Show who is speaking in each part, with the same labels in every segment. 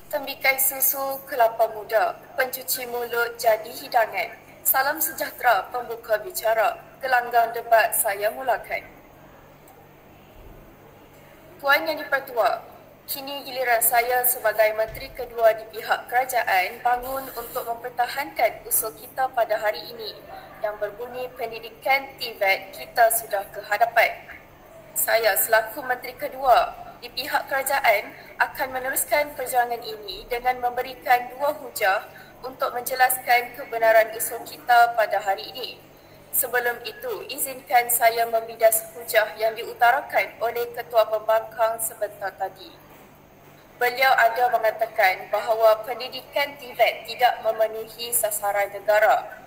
Speaker 1: Tembikai susu kelapa muda, pencuci mulut jadi hidangan. Salam sejahtera pembuka bicara. Gelanggang debat saya mulakan. Puan Yang di-Pertua, kini giliran saya sebagai Menteri Kedua di pihak kerajaan bangun untuk mempertahankan usul kita pada hari ini yang berbunyi pendidikan TVET kita sudah ke hadapan. Saya selaku Menteri Kedua di pihak kerajaan akan meneruskan perjuangan ini dengan memberikan dua hujah untuk menjelaskan kebenaran usul kita pada hari ini. Sebelum itu, izinkan saya membidas hujah yang diutarakan oleh Ketua Pembangkang sebentar tadi. Beliau ada mengatakan bahawa pendidikan TVET tidak memenuhi sasaran negara.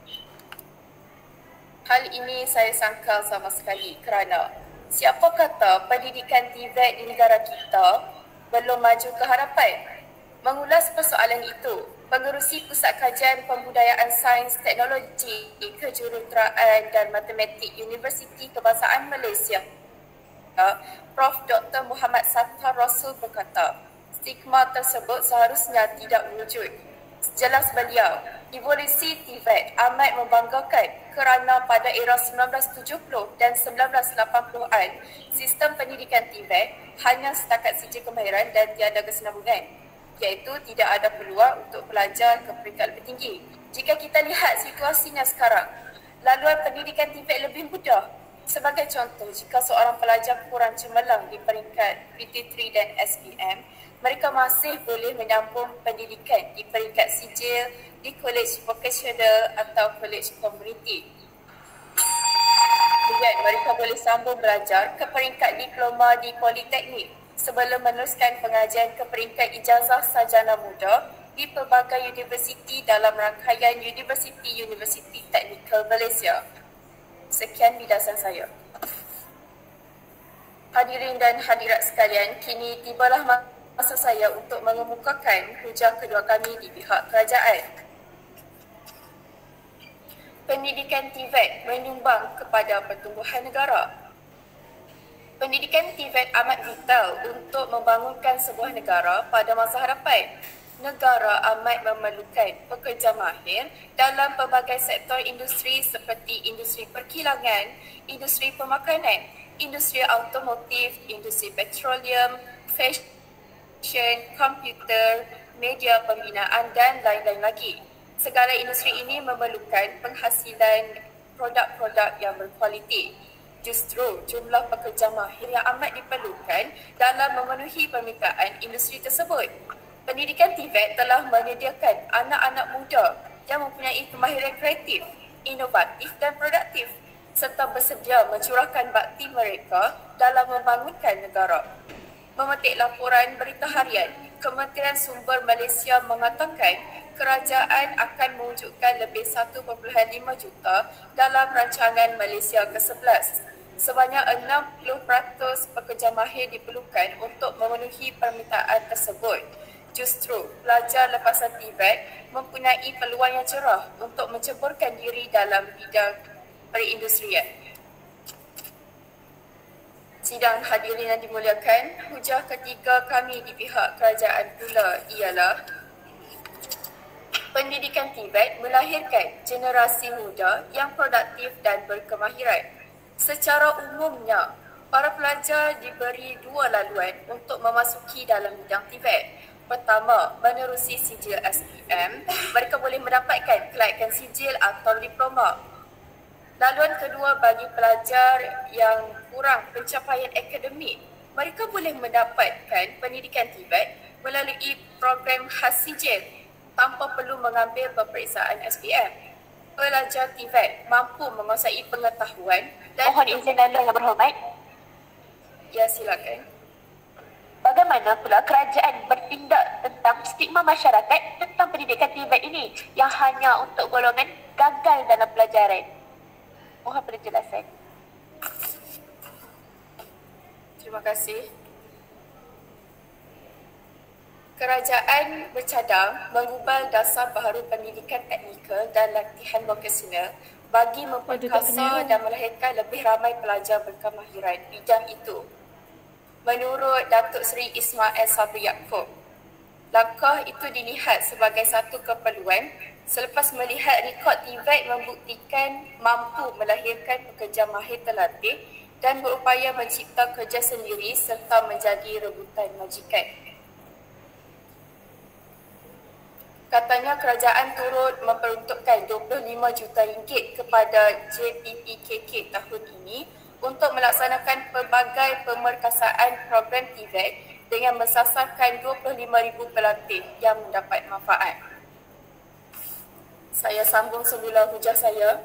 Speaker 1: Hal ini saya sangkal sama sekali kerana siapa kata pendidikan TVET di negara kita belum maju ke hadapan? Mengulas persoalan itu, Pengerusi Pusat Kajian Pembudayaan Sains Teknologi Kejuruteraan dan Matematik Universiti Kebangsaan Malaysia, Prof. Dr. Muhammad Sattar Rasul berkata, stigma tersebut seharusnya tidak wujud. Jelas beliau, evolusi TVET amat membanggakan kerana pada era 1970 dan 1980-an, sistem pendidikan TVET hanya setakat sijil kemahiran dan tiada kesinambungan, iaitu tidak ada peluang untuk pelajar ke peringkat lebih tinggi. Jika kita lihat situasinya sekarang, laluan pendidikan TVET lebih mudah. Sebagai contoh, jika seorang pelajar kurang cemerlang di peringkat PT3 dan SPM, mereka masih boleh menyambung pendidikan di peringkat sijil di kolej vocasional atau kolej komuniti. Kemudian mereka boleh sambung belajar ke peringkat diploma di politeknik sebelum meneruskan pengajian ke peringkat ijazah sarjana muda di pelbagai universiti dalam rangkaian Universiti Teknikal Malaysia. Sekian bidasan saya. Hadirin dan hadirat sekalian, kini tibalah masa saya untuk mengemukakan hujah kedua kami di pihak kerajaan. Pendidikan TVET menyumbang kepada pertumbuhan negara. Pendidikan TVET amat vital untuk membangunkan sebuah negara pada masa hadapan. Negara amat memerlukan pekerja mahir dalam pelbagai sektor industri seperti industri perkilangan, industri pemakanan, industri automotif, industri petroleum, fashion, komputer, media pembinaan dan lain-lain lagi. Segala industri ini memerlukan penghasilan produk-produk yang berkualiti. Justru jumlah pekerja mahir yang amat diperlukan dalam memenuhi permintaan industri tersebut. Pendidikan TVET telah menyediakan anak-anak muda yang mempunyai kemahiran kreatif, inovatif dan produktif serta bersedia mencurahkan bakti mereka dalam membangunkan negara. Memetik laporan Berita Harian, Kementerian Sumber Malaysia mengatakan kerajaan akan mewujudkan lebih 1.5 juta dalam rancangan Malaysia ke-11. Sebanyak 60% pekerja mahir diperlukan untuk memenuhi permintaan tersebut. Justru, pelajar lepasan TVET mempunyai peluang yang cerah untuk menceburkan diri dalam bidang perindustrian. Sidang hadirin yang dimuliakan, hujah ketiga kami di pihak kerajaan pula ialah pendidikan TVET melahirkan generasi muda yang produktif dan berkemahiran. Secara umumnya, para pelajar diberi dua laluan untuk memasuki dalam bidang TVET. Pertama, menerusi sijil SPM, mereka boleh mendapatkan kelaikan sijil atau diploma. Laluan kedua bagi pelajar yang kurang pencapaian akademik, mereka boleh mendapatkan pendidikan TVET melalui program khas sijil tanpa perlu mengambil peperiksaan SPM. Pelajar TVET mampu menguasai pengetahuan dan...
Speaker 2: Mohon izin anda yang berhormat.
Speaker 1: Ya, silakan.
Speaker 2: Bagaimana pula kerajaan bertindak tentang stigma masyarakat tentang pendidikan TVET ini yang hanya untuk golongan gagal dalam pelajaran? Mohon penjelasan.
Speaker 1: Terima kasih. Kerajaan bercadang mengubal dasar baharu pendidikan teknikal dan latihan vokasional bagi memperkasa dan melahirkan lebih ramai pelajar berkemahiran bidang itu. Menurut Datuk Seri Ismail Sabri Yaakob, Langkah itu dilihat sebagai satu keperluan selepas melihat rekod TVET membuktikan mampu melahirkan pekerja mahir terlatih dan berupaya mencipta kerja sendiri serta menjadi rebutan majikan. Katanya kerajaan turut memperuntukkan 25 juta ringgit kepada JPPKK tahun ini untuk melaksanakan pelbagai pemerkasaan program TVET dengan mensasarkan 25,000 pelatih yang mendapat manfaat. Saya sambung semula hujah saya.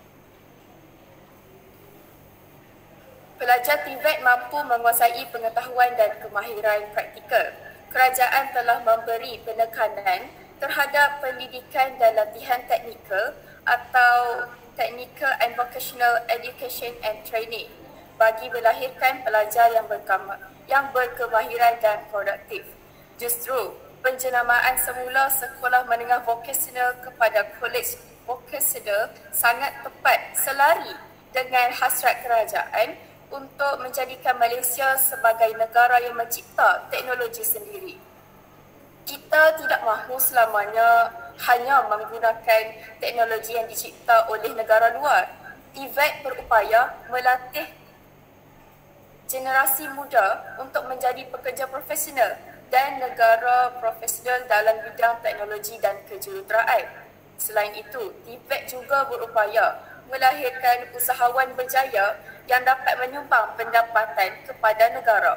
Speaker 1: Pelajar TVET mampu menguasai pengetahuan dan kemahiran praktikal. Kerajaan telah memberi penekanan terhadap pendidikan dan latihan teknikal atau Technical and Vocational Education and Training bagi melahirkan pelajar yang berkemahiran dan produktif. Justru, penjenamaan semula sekolah menengah vokasional kepada kolej vokasional sangat tepat selari dengan hasrat kerajaan untuk menjadikan Malaysia sebagai negara yang mencipta teknologi sendiri. Kita tidak mahu selamanya hanya menggunakan teknologi yang dicipta oleh negara luar. TVET berupaya melatih generasi muda untuk menjadi pekerja profesional dan negara profesional dalam bidang teknologi dan kejuruteraan. Selain itu, TVET juga berupaya melahirkan usahawan berjaya yang dapat menyumbang pendapatan kepada negara.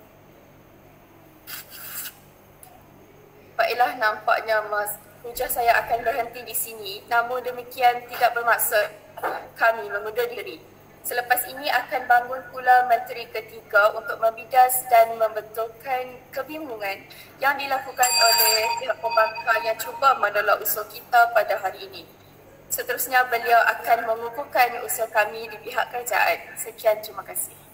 Speaker 1: Baiklah, nampaknya hujah saya akan berhenti di sini. Namun demikian tidak bermaksud kami mengundur diri. Selepas ini akan bangun pula menteri ketiga untuk membidas dan membetulkan kebingungan yang dilakukan oleh pihak pembangkang yang cuba menolak usul kita pada hari ini. Seterusnya beliau akan mengukuhkan usul kami di pihak kerajaan. Sekian, terima kasih.